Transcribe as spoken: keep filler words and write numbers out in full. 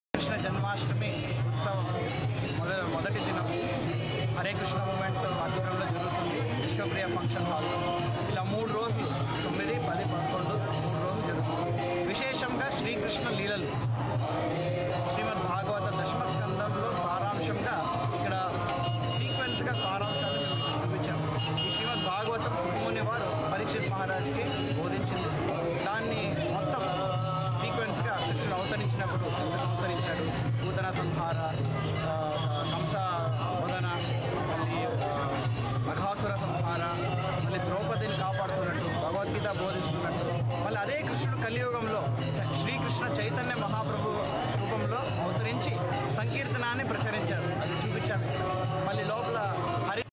కృష్ణ జన్మాష్టమి ఉత్సవం మొద మొదటి దినం హరే కృష్ణ మూమెంట్ ఆధ్వర్యంలో జరుగుతుంది విశ్వప్రియ ఫంక్షన్ హాల్లో. ఇలా మూడు రోజులు తొమ్మిది పది పదకొండు మూడు రోజులు జరుగుతుంది. విశేషంగా శ్రీకృష్ణ లీలలు శ్రీమద్ భాగవత దశమ స్కందంలో సారాంశంగా ఇక్కడ సీక్వెన్స్గా సారాంశాలు చూపించాము. ఈ శ్రీమద్ భాగవతం సుఖముని వారు పరీక్షిత్ మహారాజ్కి బోధించింది. దాన్ని మొత్తం సీక్వెన్స్గా కృష్ణుడు అవతరించినప్పుడు అవతరించాడు. పూతన సంహార, కంస వదన, మళ్ళీ మఘాసుర సంహార, మళ్ళీ ద్రౌపదిని కాపాడుతున్నట్టు భగవద్గీత బోధిస్తున్నట్టు, మళ్ళీ అదే కృష్ణుడు కలియుగంలో శ్రీకృష్ణ చైతన్య మహాప్రభు రూపంలో అవతరించి సంకీర్తనాన్ని ప్రచురించారు. అది చూపించారు. మళ్ళీ లోపల హరి